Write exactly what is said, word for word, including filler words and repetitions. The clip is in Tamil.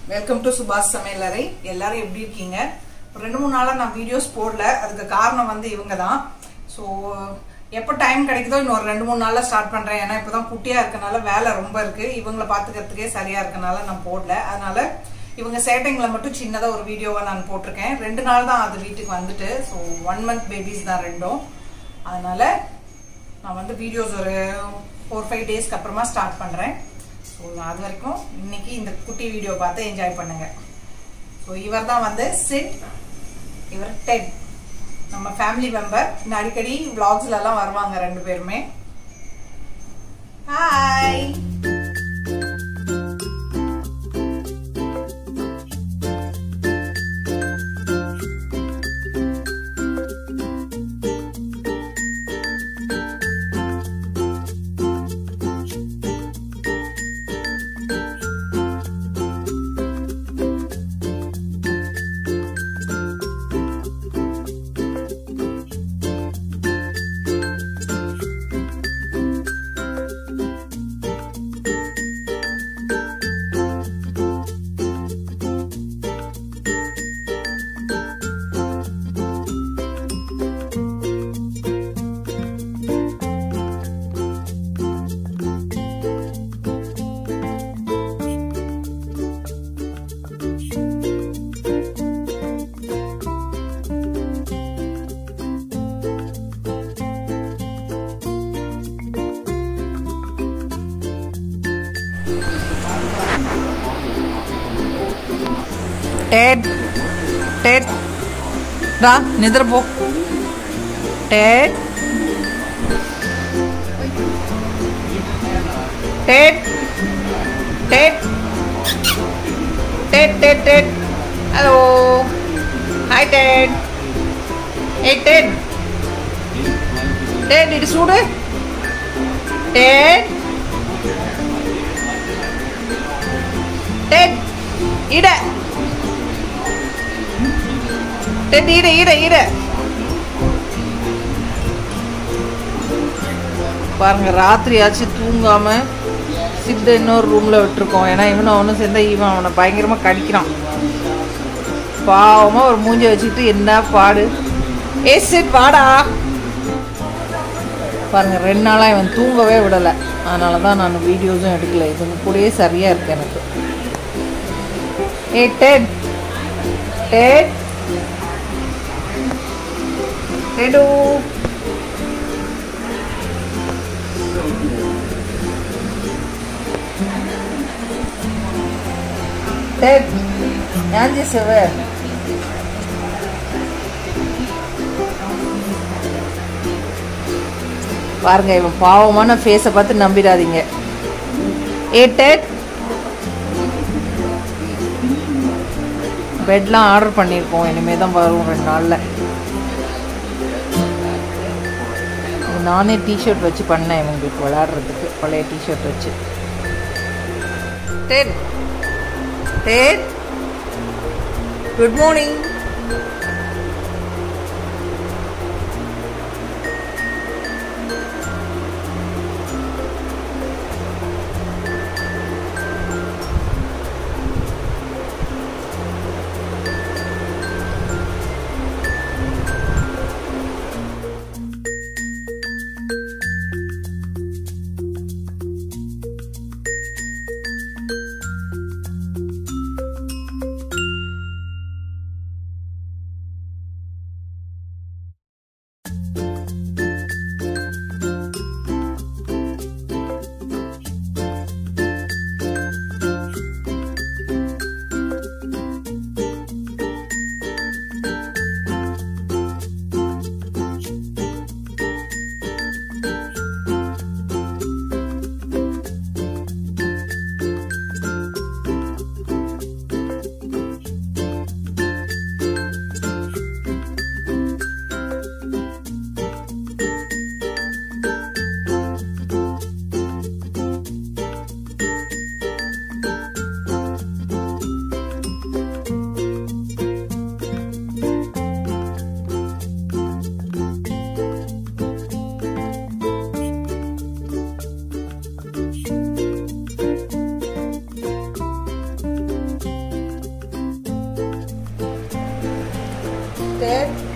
வெல்கம் டு சுபாஷ் சமையலறை. எல்லாரும் எப்படி இருக்கீங்க? ரெண்டு மூணு நாளா நான் வீடியோஸ் போடல. அதுக்கு காரணம் வந்து இவங்க தான். ஸோ எப்போ டைம் கிடைக்குதோ இன்னொரு ரெண்டு மூணு நாளில் ஸ்டார்ட் பண்ணுறேன். ஏன்னா இப்போ தான் குட்டியாக இருக்கனால வேலை ரொம்ப இருக்குது. இவங்களை பார்த்துக்கிறதுக்கே சரியாக இருக்கனால நான் போடல. அதனால இவங்க சேட்டைங்களை மட்டும் சின்னதாக ஒரு வீடியோவாக நான் போட்டிருக்கேன். ரெண்டு நாள் தான் அது வீட்டுக்கு வந்துட்டு. ஸோ ஒன் மந்த் பேபிஸ் தான் ரெண்டும். அதனால நான் வந்து வீடியோஸ் ஒரு ஃபோர் ஃபைவ் டேஸ்க்கு அப்புறமா ஸ்டார்ட் பண்ணுறேன். ஸோ அது வரைக்கும் இன்னைக்கு இந்த குட்டி வீடியோ பார்த்து என்ஜாய் பண்ணுங்க. ஸோ இவர் தான் வந்து சிட், இவர் டெட், நம்ம ஃபேமிலி மெம்பர். இந்த அடிக்கடி விளாக்ஸ்ல எல்லாம் வருவாங்க ரெண்டு பேருமே. ஹாய். Ted, Ted, रा निद्र पो. Ted, Ted, Ted, Ted, Ted, Ted. Hello, hi Ted. Hey Ted, Ted, it is sude. Ted, Ted, ida. Ted, ida, ida, ida. பாருங்க, ராத்திரி ஆச்சு தூங்காம சித்த இன்னொரு ரூம்ல விட்டுருக்கோம். ஏன்னா இவனை ஒன்றும் சேர்ந்தா இவன் அவனை பயங்கரமா கடிக்கிறான். பாவமா ஒரு மூஞ்ச வச்சுக்கிட்டு என்ன பாடு. ஏ சிட் வாடா. பாருங்க, ரெண்டு நாளா இவன் தூங்கவே விடலை. அதனால தான் நான் வீடியோஸும் எடுக்கல. இது கூடயே சரியா இருக்கு எனக்கு. ஏ டெட், டெட், டெடு. டெட் ஏன் చేసావ? பாருங்க, இவன் பாவமான ஃபேஸை பார்த்து நம்பிடாதீங்க. ஏ டெட், பெட்லாம் ஆர்டர் பண்ணியிருக்கோம். இனிமேல் தான் வரும் ரெண்டு நாளில். நானே டிஷர்ட் வச்சு பண்ணேன் இவங்களுக்கு விளையாடுறதுக்கு, பழைய டிஷர்ட் வச்சு. Dead, dead, good morning. Sid.